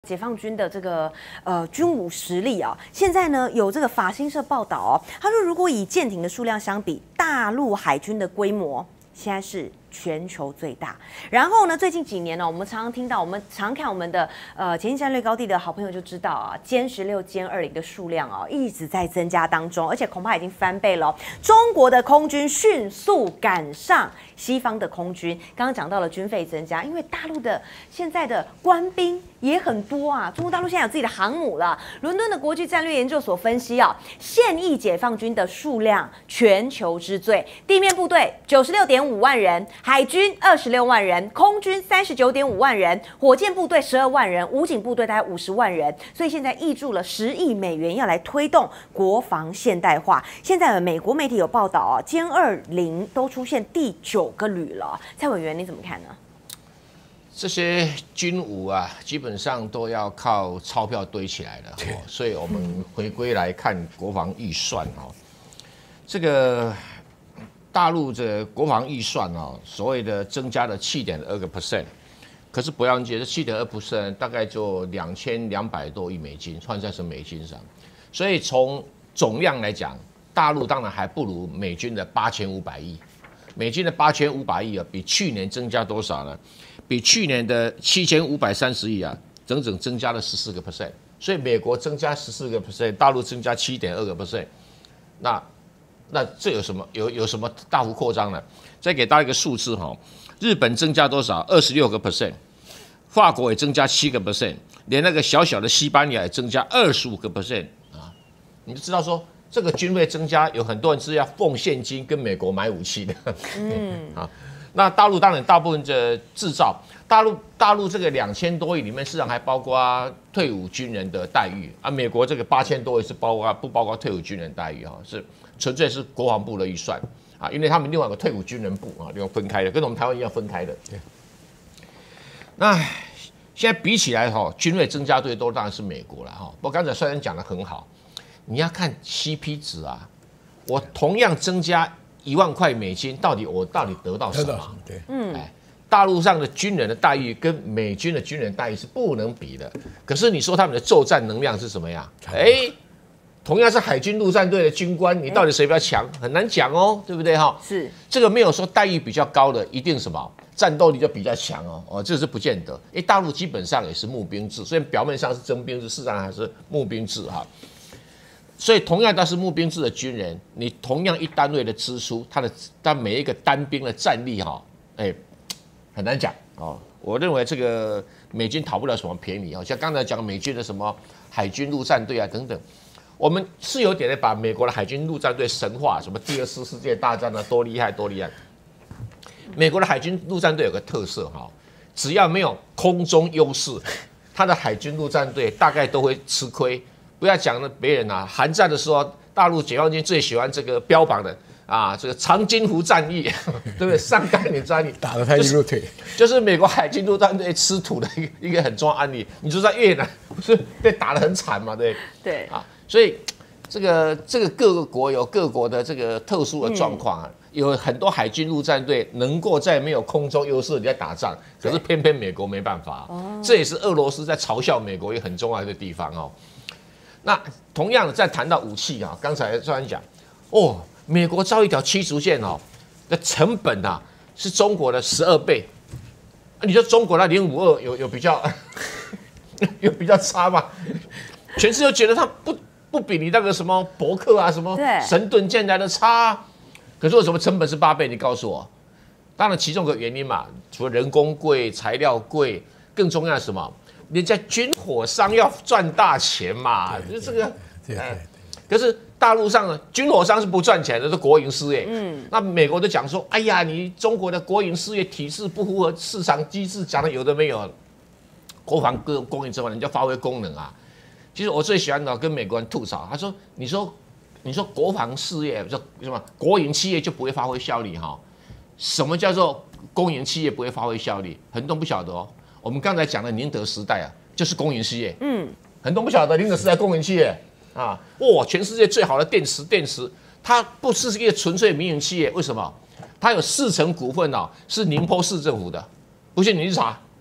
解放军的这个军武实力啊，现在呢有这个法新社报道哦，他说如果以舰艇的数量相比，大陆海军的规模现在是全球最大。然后呢，最近几年呢，我们常常听到，我们常看我们的前进战略高地的好朋友就知道啊，歼16、歼20的数量啊一直在增加当中，而且恐怕已经翻倍了。中国的空军迅速赶上西方的空军。刚刚讲到了军费增加，因为大陆的现在的官兵也很多啊。中国大陆现在有自己的航母了。伦敦的国际战略研究所分析啊，现役解放军的数量全球之最，地面部队96.5万人。海军26万人，空军39.5万人，火箭部队12万人，武警部队大概50万人，所以现在挹注了10亿美元要来推动国防现代化。现在美国媒体有报道啊，歼20都出现第9个旅了。蔡委员你怎么看呢？ 这些军武啊，基本上都要靠钞票堆起来的，所以我们回归来看国防预算哦，这个。大陆这国防预算哦，所谓的增加了7.2%，可是不要忘记，这7.2%大概就2200多亿美金，换算成美金上，所以从总量来讲，大陆当然还不如美军的8500亿，美军的8500亿啊，比去年增加多少呢？比去年的7530亿啊，整整增加了14%，所以美国增加14%，大陆增加7.2%，那这有什么有什么大幅扩张呢？再给大家一个数字哈，日本增加多少？26%，法国也增加7%，连那个小小的西班牙也增加25%啊！你就知道说这个军费增加，有很多人是要奉现金跟美国买武器的。啊，那大陆当然大部分的制造，大陆这个2000多亿里面，市场还包括退伍军人的待遇啊。美国这个8000多亿是不包括退伍军人待遇哈，是。纯粹是国防部的预算啊，因为他们另外有个退伍军人部啊，另外分开的，跟我们台湾一样分开的。那现在比起来哈，军费增加最多当然是美国了哈。不过刚才虽然讲得很好，你要看 CP 值啊，我同样增加1万块美金，我到底得到什么？ 对， 大陆上的军人的待遇跟美军的军人待遇是不能比的。可是你说他们的作战能量是什么样？同样是海军陆战队的军官，你到底谁比较强？很难讲哦，对不对哈？ 是这个没有说待遇比较高的一定什么战斗力就比较强哦，这是不见得。因为大陆基本上也是募兵制，虽然表面上是征兵制，事实上还是募兵制哈。所以同样都是募兵制的军人，你同样一单位的支出，他每一个单兵的战力哈，很难讲哦。我认为这个美军讨不了什么便宜哦，像刚才讲美军的什么海军陆战队啊等等。我们是有点的把美国的海军陆战队神化，什么第2次世界大战啊，多厉害多厉害。美国的海军陆战队有个特色哈，只要没有空中优势，他的海军陆战队大概都会吃亏。不要讲别人啊，韩战的时候，大陆解放军最喜欢这个标榜的啊，这个长津湖战役，对不对？上甘岭战役打得他一路退， 就是美国海军陆战队吃土的一个很重要案例。你就在越南不是被打得很惨嘛，对啊。所以，这个各个国有各国的这个特殊的状况啊，有很多海军陆战队能够在没有空中优势在打仗，可是偏偏美国没办法，这也是俄罗斯在嘲笑美国一个很重要的地方哦。那同样的，再谈到武器啊，刚才虽然讲哦，美国造一条驱逐舰哦的成本啊是中国的12倍，你说中国的052有比较有比较差吗？全世界觉得它不比你那个什么伯克啊、什么神盾舰来的差，可是为什么成本是8倍？你告诉我。当然，其中有个原因嘛，除了人工贵、材料贵，更重要的是什么？人家军火商要赚大钱嘛，就是这个。可是大陆上呢，军火商是不赚钱的，是国营事业。那美国都讲说，哎呀，你中国的国营事业体制不符合市场机制，讲的有的没有。国防各供应之外，人家发挥功能啊。其实我最喜欢的跟美国人吐槽，他说：“你说国防事业，说什么国营企业就不会发挥效力哈？什么叫做公营企业不会发挥效力？很多人不晓得哦。我们刚才讲的宁德时代啊，就是公营企业。很多人不晓得宁德时代公营企业啊，哇，全世界最好的电池，它不是一个纯粹民营企业，为什么？它有40%股份哦，是宁波市政府的，不信你去查。”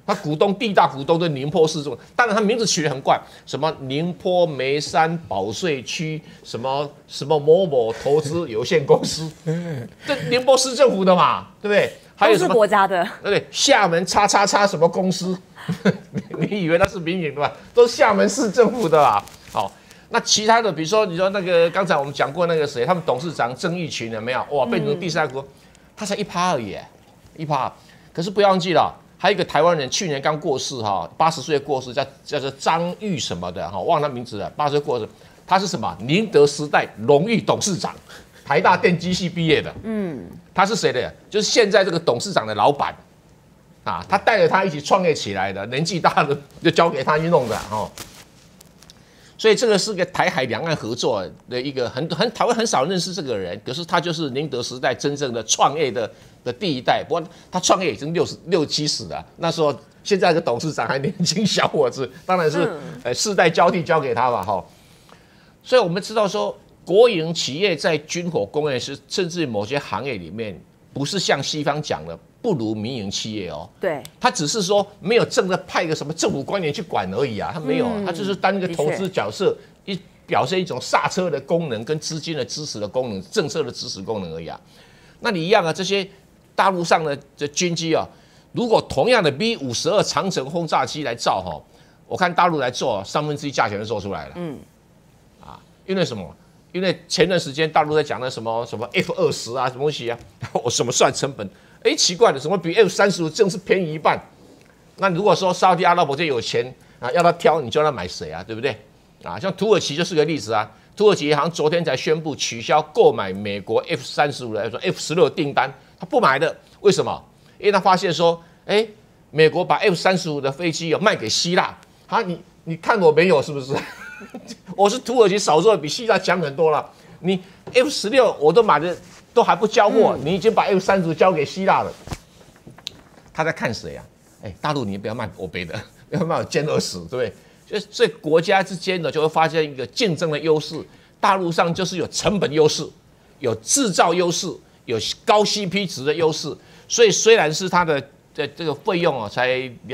他股东第一大股东的宁波市政府，当然他名字取得很怪，什么宁波眉山保税区什么某某投资有限公司，这宁波市政府的嘛，对不对？还有什么都是国家的， 对不对？厦门叉叉叉什么公司？你以为那是民营的吧？都是厦门市政府的啦。好，那其他的，比如说你说那个刚才我们讲过那个谁，他们董事长郑义群有没有？哇，变成第三国，他才1%而已，1%。可是不要忘记了。还有一个台湾人，去年刚过世80岁过世，叫做张玉什么的忘了他名字了，80岁过世。他是什么？宁德时代荣誉董事长，台大电机系毕业的。他是谁的？就是现在这个董事长的老板啊，他带着他一起创业起来的，年纪大了就交给他去弄的所以这个是个台海两岸合作的一个台湾很少认识这个人，可是他就是宁德时代真正的创业的第一代。不过他创业已经60、70了，那时候现在的董事长还年轻小伙子，当然是世代交替交给他吧所以我们知道说，国营企业在军火工业甚至某些行业里面，不是像西方讲的不如民营企业对， 他只是说没有正的派个什么政府官员去管而已他没有，他就是当一个投资角色，表现一种刹车的功能跟资金的支持的功能、政策的支持功能而已那你一样这些大陆上的军机如果同样的 B-52长程轰炸机来造我看大陆来做1/3价钱就做出来了。因为什么？因为前段时间大陆在讲的什么F-20什么东西我怎么算成本？奇怪了，怎么比 F-35正是便宜一半？那如果说沙特阿拉伯这有钱要他挑，你就让他买谁对不对？像土耳其就是个例子土耳其好像昨天才宣布取消购买美国 F-35的F-16的订单，他不买的，为什么？因为他发现说，美国把 F-35的飞机卖给希腊，你看我没有是不是？我是土耳其少数比希腊强很多了。你 F-16我都买的都还不交货，你已经把 F-35交给希腊了。他在看谁大陆你不要卖欧北的，要卖我歼20，对不对？所以国家之间呢就会发现一个竞争的优势。大陆上就是有成本优势，有制造优势，有高 CP 值的优势。所以虽然是它的这个费用才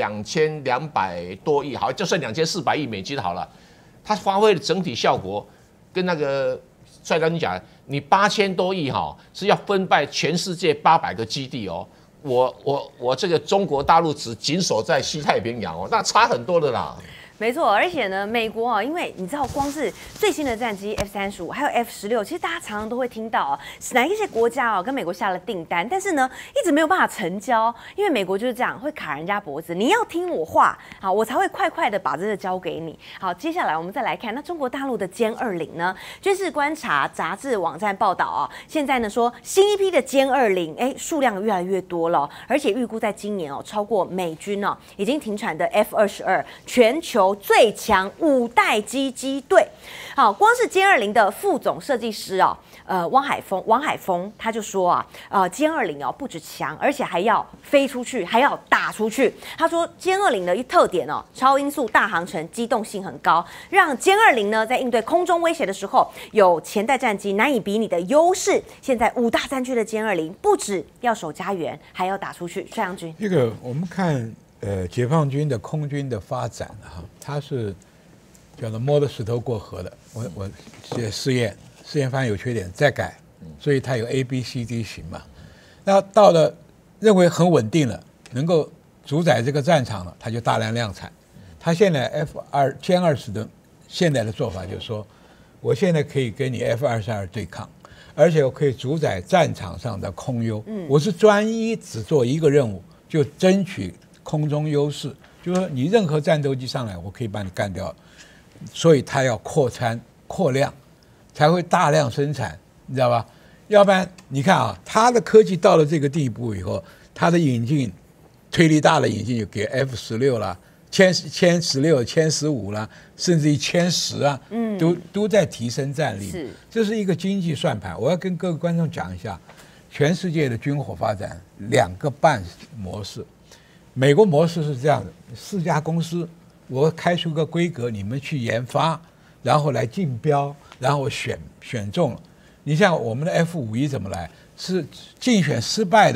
2200多亿，好，就算2400亿美金好了。它发挥的整体效果，跟那个帅哥你讲，你8000多亿是要分派全世界800个基地我这个中国大陆只紧守在西太平洋那差很多的啦。 没错，而且呢，美国因为你知道，光是最新的战机 F-35还有 F-16，其实大家常常都会听到哪一些国家跟美国下了订单，但是呢，一直没有办法成交，因为美国就是这样，会卡人家脖子，你要听我话，好，我才会快快的把这个交给你。好，接下来我们再来看，那中国大陆的歼20呢？军事观察杂志网站报道现在呢说新一批的歼20，数量越来越多了，而且预估在今年超过美军已经停产的 F-22，全球最强5代机机队。好，光是歼20的副总设计师王海峰他就说歼20不止强，而且还要飞出去，还要打出去。他说歼20的一特点超音速大航程，机动性很高，让歼20呢在应对空中威胁的时候有前代战机难以比拟的优势。现在5大战区的歼20不止要守家园，还要打出去。帅阳君， 这个我们看解放军的空军的发展它是叫做摸着石头过河的。我试验发现有缺点再改，所以它有 A、B、C、D 型嘛。那到了认为很稳定了，能够主宰这个战场了，它就大量量产。它现在歼20的现在的做法就是说，我现在可以跟你 F-22对抗，而且我可以主宰战场上的空优。我是专一只做一个任务，就争取空中优势，就是说你任何战斗机上来，我可以把你干掉。所以它要扩产扩量，才会大量生产，你知道吧？要不然你看它的科技到了这个地步以后，它的引进推力大的引进就给 F-16啦、歼16、歼15啦，甚至于歼10都在提升战力。这是一个经济算盘。我要跟各位观众讲一下，全世界的军火发展2个半模式。美国模式是这样的：4家公司，我开出个规格，你们去研发，然后来竞标，然后选中了。你像我们的 F-51怎么来？是竞选失败的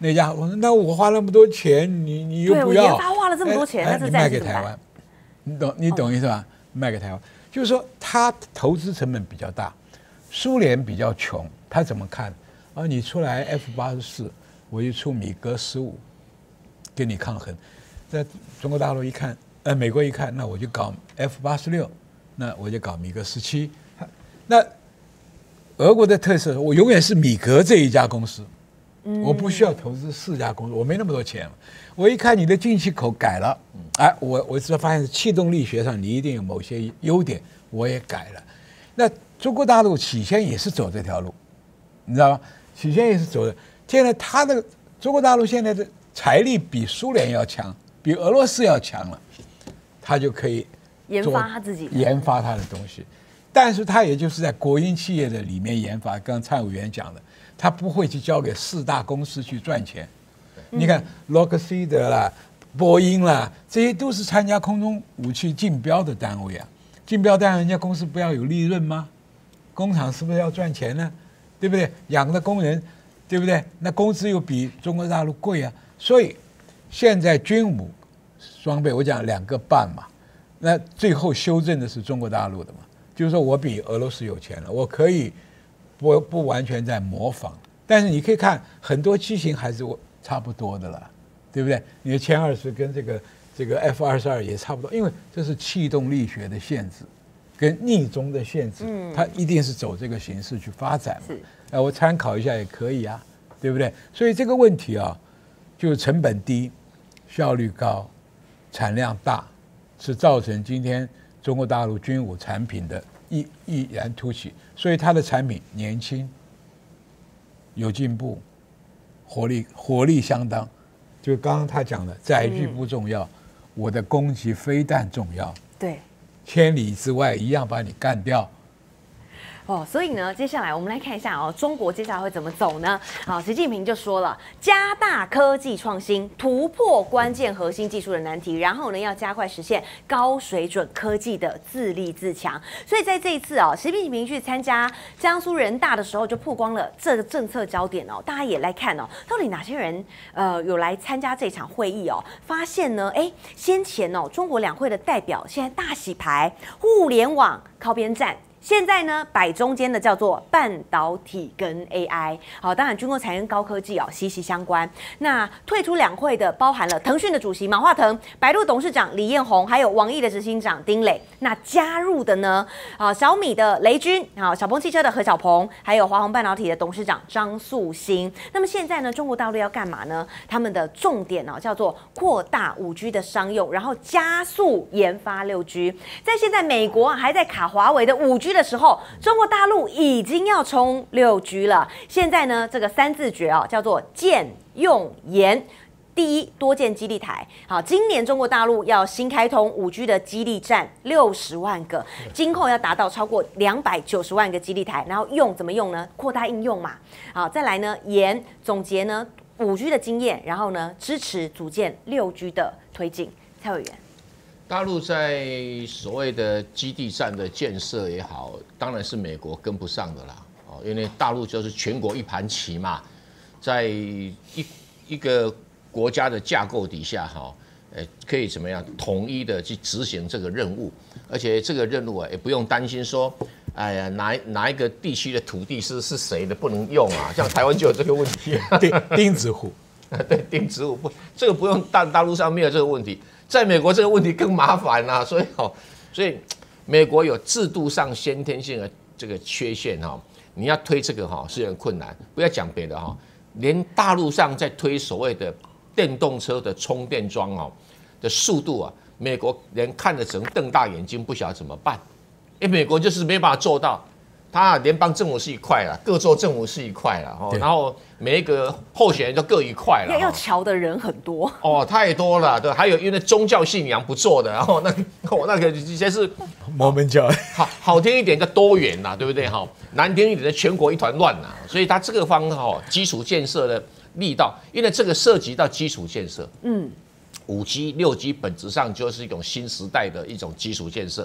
那家我说那我花那么多钱，你又对我不要， 研发花了这么多钱，那这你卖暂时怎么办？ 给台湾，你懂意思吧？卖给台湾，就是说他投资成本比较大，苏联比较穷，他怎么看？啊，你出来 F-84，我就出米格15，跟你抗衡。在中国大陆一看，美国一看，那我就搞 F-86，那我就搞米格17。那俄国的特色，我永远是米格这一家公司，我不需要投资4家公司，我没那么多钱。我一看你的进气口改了，哎，我只发现气动力学上你一定有某些优点，我也改了。那中国大陆起先也是走这条路，你知道吗？起先也是走的。现在他的中国大陆现在的财力比苏联要强，比俄罗斯要强了，他就可以研发他自己的， 研发他的东西。但是他也就是在国营企业的里面研发，刚刚蔡委员讲的，他不会去交给4大公司去赚钱。你看洛克希德啦、波音啦，这些都是参加空中武器竞标的单位啊。竞标单位人家公司不要有利润吗？工厂是不是要赚钱呢？对不对？养的工人，对不对？那工资又比中国大陆贵啊。所以现在军武装备，我讲2个半嘛，那最后修正的是中国大陆的嘛。就是说我比俄罗斯有钱了，我可以不完全在模仿，但是你可以看很多机型还是差不多的了，对不对？你的歼20跟这个 F-22也差不多，因为这是气动力学的限制，跟逆中的限制，它一定是走这个形式去发展嘛。我参考一下也可以啊，对不对？所以这个问题啊，就是成本低、效率高、产量大，是造成今天中国大陆军武产品的毅然突起。所以它的产品年轻、有进步，活力相当。就刚刚他讲的，载具不重要，我的攻击飞弹重要。 对， 千里之外一样把你干掉。 所以呢，接下来我们来看一下中国接下来会怎么走呢？好，习近平就说了，加大科技创新，突破关键核心技术的难题，然后呢，要加快实现高水准科技的自立自强。所以在这一次习近平去参加江苏人大的时候，就曝光了这个政策焦点大家也来看到底哪些人有来参加这场会议发现呢，先前中国两会的代表现在大洗牌，互联网靠边站。现在呢，摆中间的叫做半导体跟 AI， 好，当然军工产业跟高科技息息相关。那退出两会的包含了腾讯的主席马化腾、百度董事长李彦宏，还有网易的执行长丁磊。那加入的呢，小米的雷军，小鹏汽车的何小鹏，还有华虹半导体的董事长张素兴。那么现在呢，中国大陆要干嘛呢？他们的重点叫做扩大5G 的商用，然后加速研发6G。在现在美国还在卡华为的5G。的时候，中国大陆已经要冲6G 了。现在呢，这个3字诀叫做建用研。第一，多建基地台。好，今年中国大陆要新开通5G 的基地站60万个，今后要达到超过290万个基地台。然后用怎么用呢？扩大应用嘛。好，再来呢，研总结呢5G 的经验，然后呢支持组建6G 的推进。蔡委员。 大陆在所谓的基地站的建设也好，当然是美国跟不上的啦。因为大陆就是全国一盘棋嘛，在一个国家的架构底下可以怎么样统一的去执行这个任务，而且这个任务也不用担心说，哎呀哪一个地区的土地是谁的不能用啊，像台湾就有这个问题， 钉子户， 对，钉子户这个不用大陆上没有这个问题。在美国这个问题更麻烦啊，所以美国有制度上先天性的这个缺陷你要推这个是很困难。不要讲别的连大陆上在推所谓的电动车的充电桩的速度美国连看着只能瞪大眼睛，不晓得怎么办。美国就是没办法做到。他联邦政府是一块啦，各州政府是一块啦，然后每一个候选人都各一块啦。 要瞧的人很多太多了，对，还有因为宗教信仰不做的，然后那个直接是摩门教， 好听一点叫多元啦，对不对难听一点的全国一团乱啦。所以他这个方基础建设的力道，因为这个涉及到基础建设，5G、6G 本质上就是一种新时代的一种基础建设。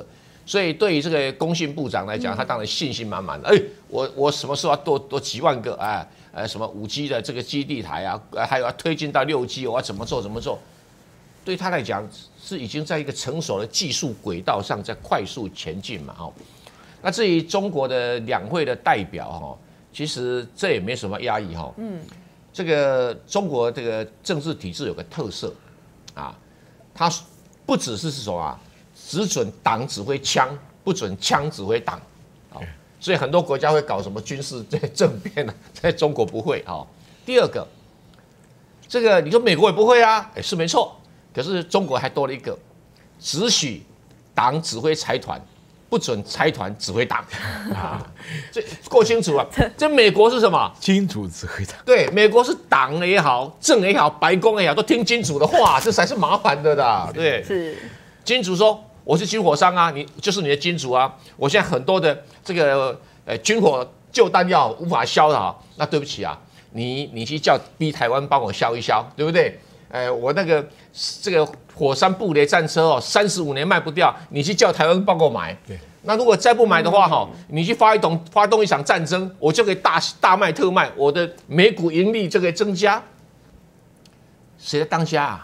所以对于这个工信部长来讲，他当然信心满满的。哎，我什么时候要多几万个什么5G 的这个基地台啊，还有要推进到6G，我要怎么做？对他来讲是已经在一个成熟的技术轨道上在快速前进嘛，那至于中国的两会的代表其实这也没什么压抑这个中国这个政治体制有个特色它不只是什么只准党指挥枪，不准枪指挥党，所以很多国家会搞什么军事政变呢？在中国不会第二个，这个你说美国也不会是没错，可是中国还多了一个，只许党指挥财团，不准财团指挥党这够清楚了。这美国是什么？ 金主指挥党。 对，美国是党也好，政也好，白宫也好，都听金主的话，这才是麻烦的啦。对， 是金主说。我是军火商你就是你的金主我现在很多的这个军火旧弹药无法销那对不起你去逼台湾帮我销一销，对不对？我那个这个火山布雷战车35年卖不掉，你去叫台湾帮我买。对，那如果再不买的话你去发动一场战争，我就可以大卖特卖，我的每股盈利就可以增加。谁在当家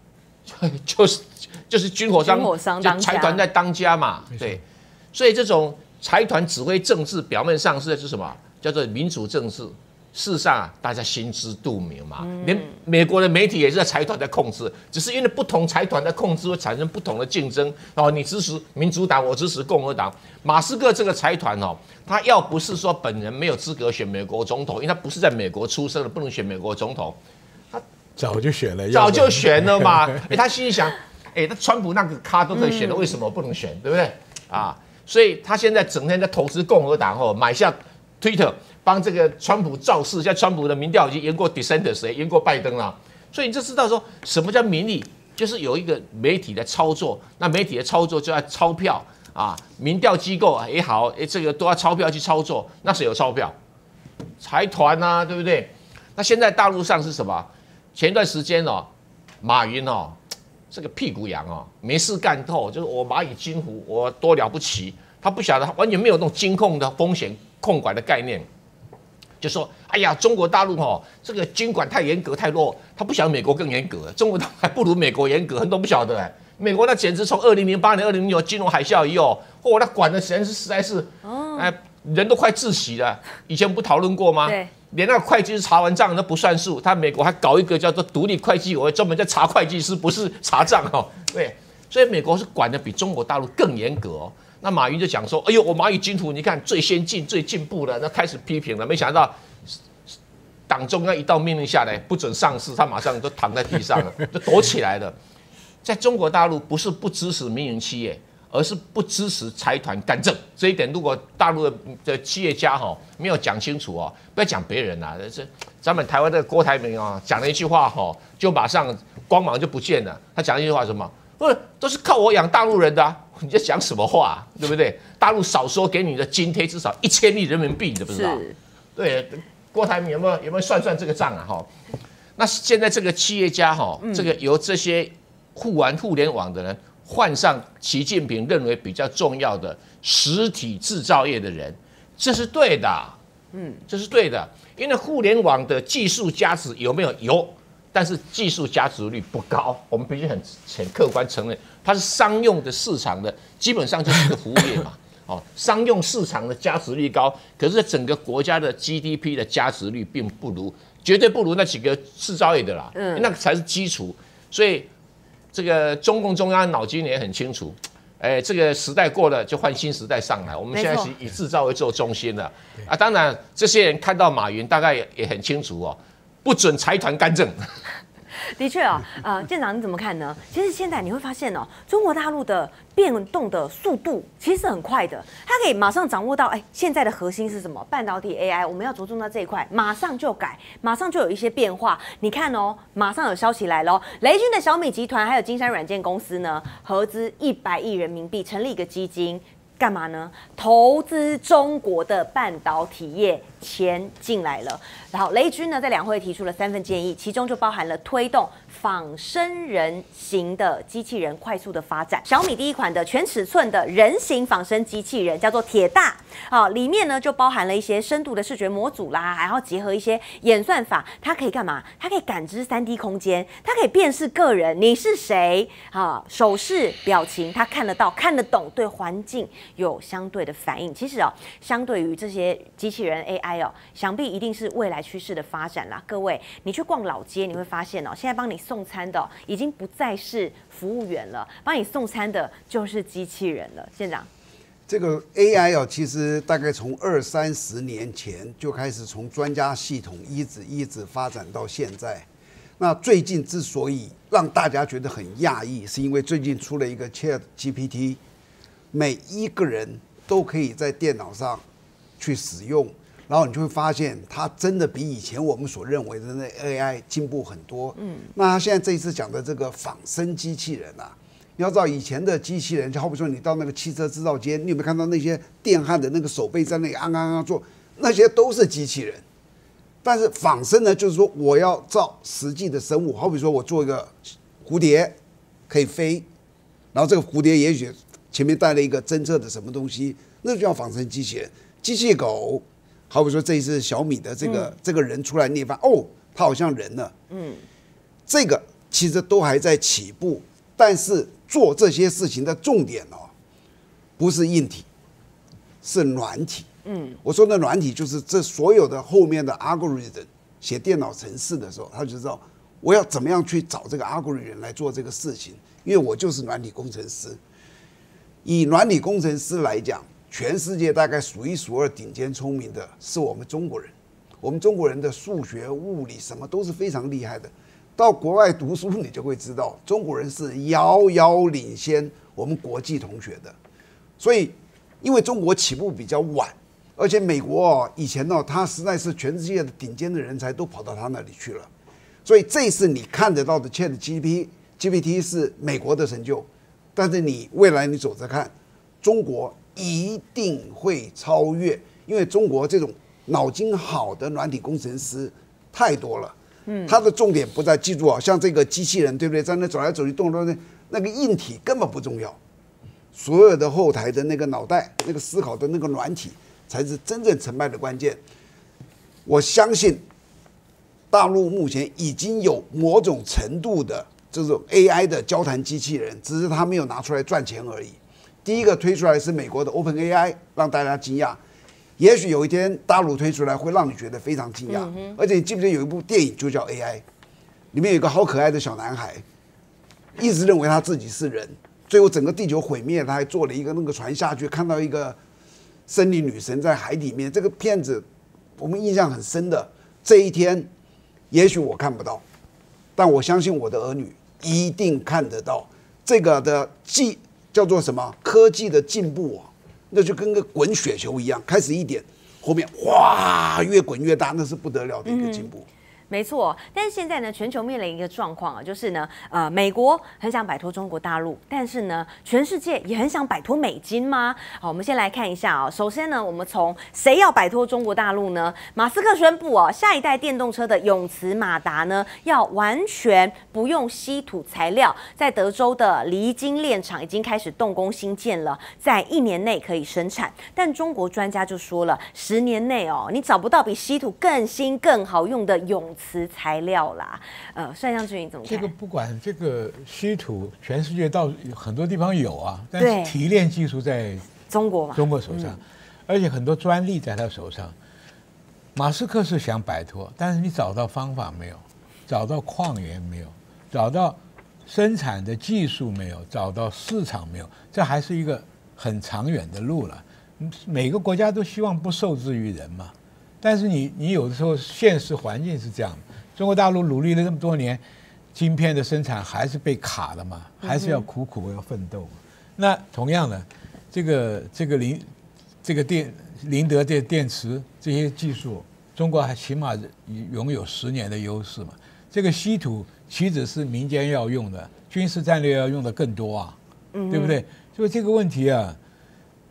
就是军火商就财团在当家嘛，对，所以这种财团指挥政治，表面上是什么叫做民主政治，事实上大家心知肚明嘛，连美国的媒体也是在财团在控制，只是因为不同财团的控制会产生不同的竞争你支持民主党，我支持共和党。马斯克这个财团他要不是说本人没有资格选美国总统，因为他不是在美国出生的，不能选美国总统，他早就选了嘛。他心里想。那川普那个咖都可以选了，为什么不能选？对不对所以他现在整天在投资共和党买下 Twitter， 帮这个川普造势。现在川普的民调已经赢过 DeSantis， 赢过拜登了。所以你就知道说什么叫民意，就是有一个媒体的操作，那媒体的操作就要钞票民调机构也好，这个都要钞票去操作。那谁有钞票？财团对不对？那现在大陆上是什么？前一段时间马云这个屁股痒没事干透，就是我蚂蚁金服，我多了不起。他不晓得，他完全没有那种金控的风险控管的概念，就说：“哎呀，中国大陆这个监管太严格太弱。”他不晓得美国更严格，中国还不如美国严格，很多不晓得美国那简直从2008年、2009金融海啸以后，那管的实在是，人都快窒息了。以前不讨论过吗？对。连那个会计师查完账都不算数，他美国还搞一个叫做独立会计委员会，专门在查会计师，不是查账对，所以美国是管的比中国大陆更严格那马云就讲说：“哎呦，我蚂蚁金服，你看最先进、最进步了。”那开始批评了，没想到党中央一道命令下来，不准上市，他马上就躺在地上了，就躲起来了。在中国大陆不是不支持民营企业，而是不支持财团干政。这一点，如果大陆的企业家没有讲清楚不要讲别人这咱们台湾的郭台铭讲了一句话就马上光芒就不见了。他讲一句话什么？都是靠我养大陆人的你在讲什么话对不对？大陆少说给你的津贴至少1000亿人民币，你知不知道？对，郭台铭有没有算这个账那现在这个企业家这个由这些玩互联网的人换上习近平认为比较重要的实体制造业的人，这是对的。这是对的，因为互联网的技术价值有没有？有，但是技术价值率不高。我们必须很客观承认，它是商用的市场的，基本上就是个服务业嘛。商用市场的价值率高，可是整个国家的 GDP 的价值率并不如，绝对不如那几个制造业的啦。那个才是基础。所以这个中共中央脑筋也很清楚。这个时代过了，就换新时代上来。我们现在是以制造业做中心了当然，这些人看到马云，大概也很清楚不准财团干政。 的确舰长你怎么看呢？其实现在你会发现中国大陆的变动的速度其实很快的，它可以马上掌握到现在的核心是什么？半导体 AI， 我们要着重到这一块，马上就改，马上就有一些变化。你看马上有消息来了雷军的小米集团还有金山软件公司呢，合资100亿人民币成立一个基金。干嘛呢？投资中国的半导体业， 钱进来了。然后雷军呢在两会提出了3份建议，其中就包含了推动仿生人型的机器人快速的发展。小米第一款的全尺寸的人形仿生机器人叫做铁大，里面呢就包含了一些深度的视觉模组啦，还要结合一些演算法，它可以干嘛？它可以感知3D 空间，它可以辨识个人你是谁手势、表情，它看得到、看得懂，对环境有相对的反应。其实相对于这些机器人 AI 想必一定是未来趋势的发展啦。各位，你去逛老街，你会发现现在帮你送餐的已经不再是服务员了，帮你送餐的就是机器人了。县长， 这个 AI 其实大概从20-30年前就开始从专家系统一直发展到现在。那最近之所以让大家觉得很讶异，是因为最近出了一个 ChatGPT， 每一个人都可以在电脑上去使用，然后你就会发现它真的比以前我们所认为的那 AI 进步很多。那他现在这一次讲的这个仿生机器人啊，你要知道以前的机器人，就好比说你到那个汽车制造间，你有没有看到那些电焊的那个手背在那里按做，那些都是机器人。但是仿生呢，就是说我要照实际的生物，好比说我做一个蝴蝶可以飞，然后这个蝴蝶也许前面带了一个侦测的什么东西，那就叫仿生机器人。机器狗，好比说这一次小米的这个人出来，你也发现他好像人了。这个其实都还在起步，但是做这些事情的重点不是硬体，是软体。我说的软体就是这所有的后面的 algorithm， 写电脑程式的时候，他就知道我要怎么样去找这个 algorithm 来做这个事情，因为我就是软体工程师。以软体工程师来讲，全世界大概数1数2顶尖聪明的是我们中国人。我们中国人的数学、物理什么都是非常厉害的。到国外读书，你就会知道中国人是遥遥领先我们国际同学的。所以，因为中国起步比较晚，而且美国以前他实在是全世界的顶尖的人才都跑到他那里去了。所以这次你看得到的 ChatGPT 是美国的成就，但是你未来你走着看，中国一定会超越，因为中国这种脑筋好的软体工程师太多了。他的重点不在，记住像这个机器人，对不对？在那走来走去，动作那个硬体根本不重要，所有的后台的那个脑袋、那个思考的那个软体，才是真正成败的关键。我相信，大陆目前已经有某种程度的这种 AI 的交谈机器人，只是他没有拿出来赚钱而已。第一个推出来是美国的 OpenAI， 让大家惊讶。也许有一天大陆推出来会让你觉得非常惊讶。而且你记不记得有一部电影就叫 AI， 里面有一个好可爱的小男孩，一直认为他自己是人，最后整个地球毁灭，他还坐了一个那个船下去，看到一个森林女神在海里面。这个片子我们印象很深的。这一天也许我看不到，但我相信我的儿女一定看得到。这个的叫做什么科技的进步那就跟个滚雪球一样，开始一点，后面哗越滚越大，那是不得了的一个进步。 没错，但是现在呢，全球面临一个状况就是呢，美国很想摆脱中国大陆，但是呢，全世界也很想摆脱美金吗？好，我们先来看一下首先呢，我们从谁要摆脱中国大陆呢？马斯克宣布下一代电动车的永磁马达呢，要完全不用稀土材料，在德州的离晶炼厂已经开始动工兴建了，在1年内可以生产。但中国专家就说了，10年内你找不到比稀土更新更好用的永磁材料啦。帅将军你怎么看？ 这个不管这个稀土，全世界到很多地方有但是提炼技术在中国手上，而且很多专利在他手上。马斯克是想摆脱，但是你找到方法没有？找到矿源没有？找到生产的技术没有？找到市场没有？这还是一个很长远的路了。每个国家都希望不受制于人嘛。但是你有的时候现实环境是这样，中国大陆努力了这么多年，晶片的生产还是被卡了嘛，还是要苦要奋斗嘛。那同样的，这个宁德的电池这些技术，中国还起码拥有10年的优势嘛。这个稀土岂止是民间要用的，军事战略要用的更多对不对？所以这个问题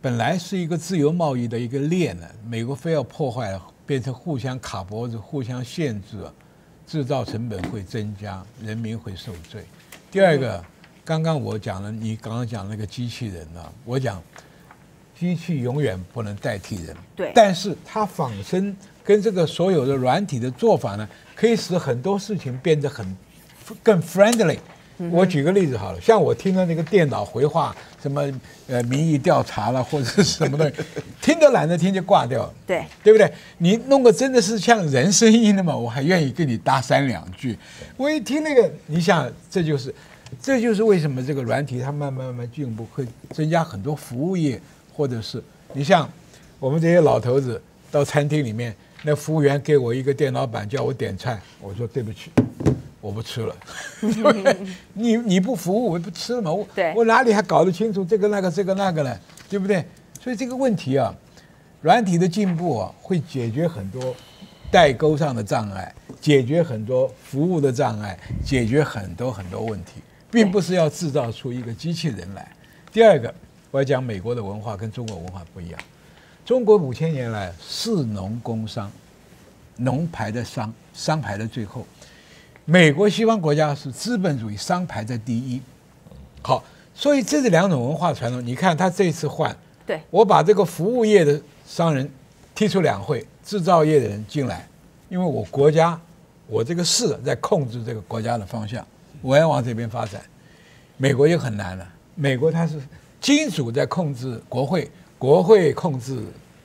本来是一个自由贸易的一个链呢，美国非要破坏了，变成互相卡脖子、互相限制，制造成本会增加，人民会受罪。第二个，刚刚我讲了，你刚刚讲那个机器人啊，我讲机器永远不能代替人， 对， 但是它仿生跟这个所有的软体的做法呢，可以使很多事情变得更 friendly。我举个例子好了，像我听的那个电脑回话，什么民意调查了或者是什么东西，听都懒得听就挂掉了，对不对？你弄个真的是像人声音的嘛，我还愿意跟你搭3、2句。我一听那个，你想，这就是为什么这个软体它慢慢进步，会增加很多服务业，或者是你像我们这些老头子到餐厅里面，那服务员给我一个电脑板叫我点菜，我说对不起。我不吃了，你不服务我不吃了嘛？我哪里还搞得清楚这个那个呢？对不对？所以这个问题啊，软体的进步啊，会解决很多代沟上的障碍，解决很多服务的障碍，解决很多问题，并不是要制造出一个机器人来。第二个，我要讲美国的文化跟中国文化不一样。中国5000年来士农工商，农排在商，商排在最后。美国西方国家是资本主义，商排在第一。好，所以这是2种文化传统。你看他这次换， 对， 我把这个服务业的商人踢出2会，制造业的人进来，因为我国家，我这个市在控制这个国家的方向，我要往这边发展。美国就很难了，美国它是金主在控制国会，国会控制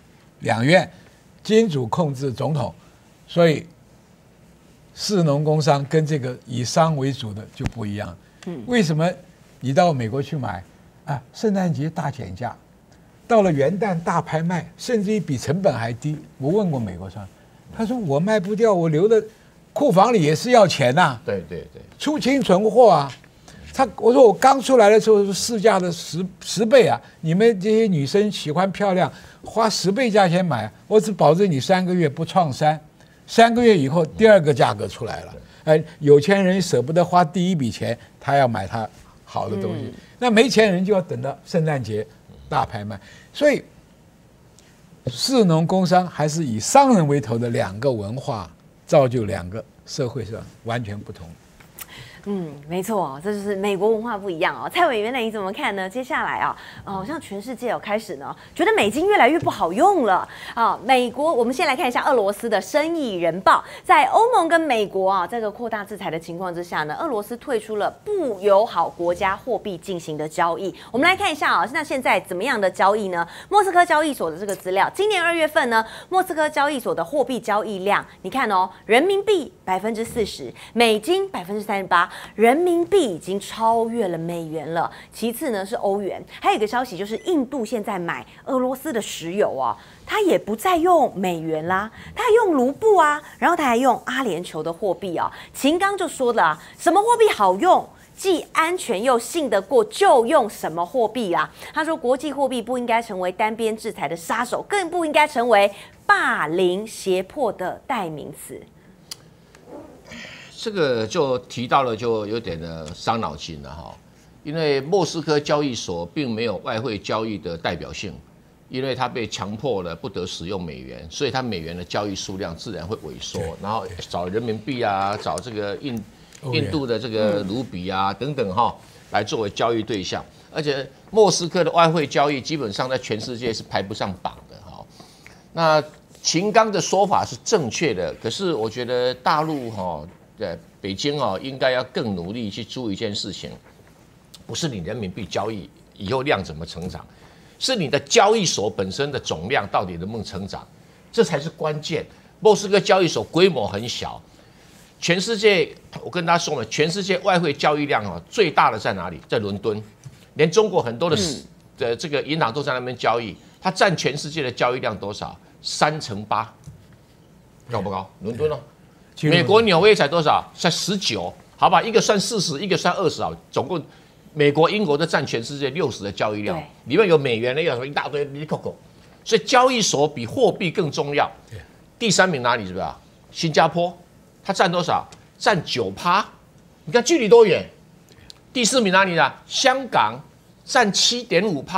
2院，金主控制总统，所以士农工商跟这个以商为主的就不一样。为什么你到美国去买啊？圣诞节大减价，到了元旦大拍卖，甚至于比成本还低。我问过美国商人，他说我卖不掉，我留的库房里也是要钱呐。 对， 出清存货啊。我说我刚出来的时候是市价的十倍啊！你们这些女生喜欢漂亮，花10倍价钱买，我只保证你3个月不创3个月以后，第2个价格出来了。有钱人舍不得花第1笔钱，他要买他好的东西。那没钱人就要等到圣诞节大拍卖。所以，士农工商还是以商人为头的2个文化，造就2个社会上完全不同。 没错，这就是美国文化不一样哦。蔡委员，那你怎么看呢？接下来啊，好像全世界开始呢，觉得美金越来越不好用了啊。美国，我们先来看一下俄罗斯的《生意人报》，在欧盟跟美国这个扩大制裁的情况之下呢，俄罗斯退出了不友好国家货币进行的交易。我们来看一下那现在怎么样的交易呢？莫斯科交易所的这个资料，今年2月份呢，莫斯科交易所的货币交易量，你看人民币40%，美金38%。人民币已经超越了美元了，其次呢是欧元。还有一个消息就是，印度现在买俄罗斯的石油它也不再用美元啦，它还用卢布然后它还用阿联酋的货币秦刚就说了什么货币好用？既安全又信得过，就用什么货币啦？他说，国际货币不应该成为单边制裁的杀手，更不应该成为霸凌胁迫的代名词。 这个就提到了，就有点伤脑筋了哈。因为莫斯科交易所并没有外汇交易的代表性，因为它被强迫了不得使用美元，所以它美元的交易数量自然会萎缩，然后找人民币找这个印度的这个卢比等等来作为交易对象。而且莫斯科的外汇交易基本上在全世界是排不上榜的那秦刚的说法是正确的，可是我觉得大陆北京应该要更努力去注意一件事情，不是你人民币交易以后量怎么成长，是你的交易所本身的总量到底能不能成长，这才是关键。莫斯科交易所规模很小，全世界我跟大家说了，全世界外汇交易量最大的在哪里？在伦敦，连中国很多的这个银行都在那边交易，它占全世界的交易量多少？8%，高不高？伦敦美国纽约才多少？才19，好吧，一个算40，一个算20总共美国、英国都占全世界60的交易量，里面有美元的，有一大堆所以交易所比货币更重要。第3名哪里？是不是新加坡，它占多少？占9%，你看距离多远？第4名哪里呢？香港占7.5%，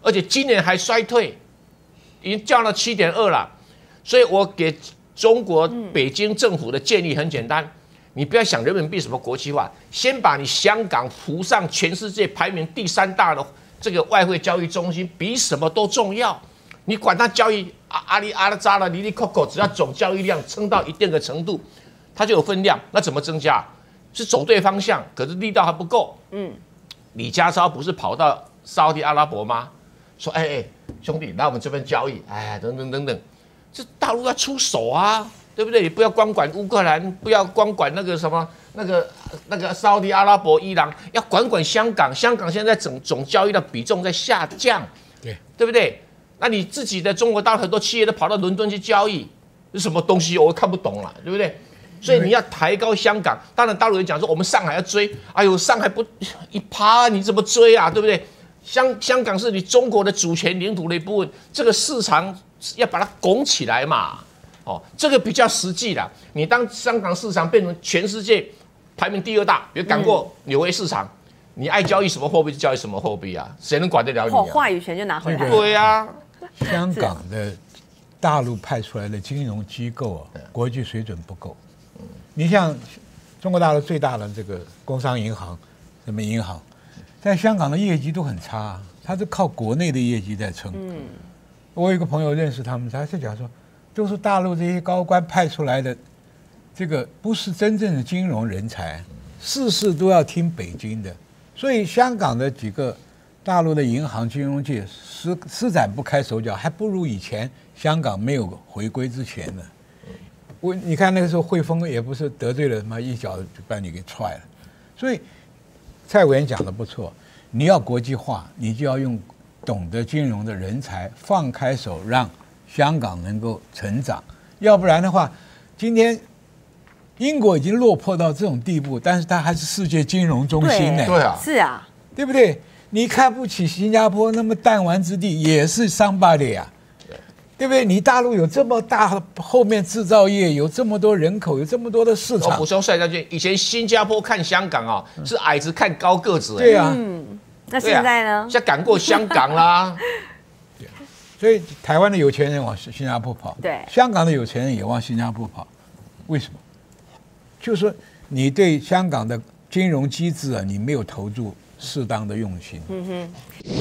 而且今年还衰退，已经降到7.2了。所以我给中国北京政府的建议很简单，你不要想人民币什么国际化，先把你香港扶上全世界排名第3大的这个外汇交易中心，比什么都重要。你管它交易阿里阿拉扎了，里里扣扣，只要总交易量撑到一定的程度，它就有分量。那怎么增加？是走对方向，可是力道还不够。李家超不是跑到沙特阿拉伯吗？说兄弟，来我们这边交易，等等等等，这大陆要出手啊，对不对？你不要光管乌克兰，不要光管那个什么那个沙特阿拉伯、伊朗，要管香港。香港现在总交易的比重在下降，对不对？那你自己的中国大陆很多企业都跑到伦敦去交易，是什么东西我看不懂了，对不对？所以你要抬高香港。当然，大陆人讲说我们上海要追，哎呦，上海不1%，你怎么追啊？对不对？香港是你中国的主权领土的一部分，这个市场要把它拱起来嘛。这个比较实际的。你当香港市场变成全世界排名第2大，比如赶过纽约市场，你爱交易什么货币就交易什么货币啊，谁能管得了你啊？ 话语权就拿回来。 对啊， 香港的大陆派出来的金融机构国际水准不够。你像中国大陆最大的这个工商银行、什么银行，在香港的业绩都很差，它是靠国内的业绩在撑。我有一个朋友认识他们，他是讲说，都是大陆这些高官派出来的，这个不是真正的金融人才，事事都要听北京的。所以香港的几个大陆的银行金融界施展不开手脚，还不如以前香港没有回归之前呢。你看那个时候汇丰也不是得罪了什么一脚就把你给踹了。所以蔡委员讲的不错，你要国际化，你就要用懂得金融的人才放开手，让香港能够成长。要不然的话，今天英国已经落魄到这种地步，但是它还是世界金融中心呢。 对啊， 是啊， 对不对？你看不起新加坡那么弹丸之地，也是somebody啊，对不对？你大陆有这么大，后面制造业有这么多人口，有这么多的市场。 我补充帅将军，以前新加坡看香港是矮子看高个子。 对啊， 那现在呢？ 现在赶过香港啦。 所以台湾的有钱人往新加坡跑， 对， 香港的有钱人也往新加坡跑，为什么？就是说你对香港的金融机制你没有投注适当的用心。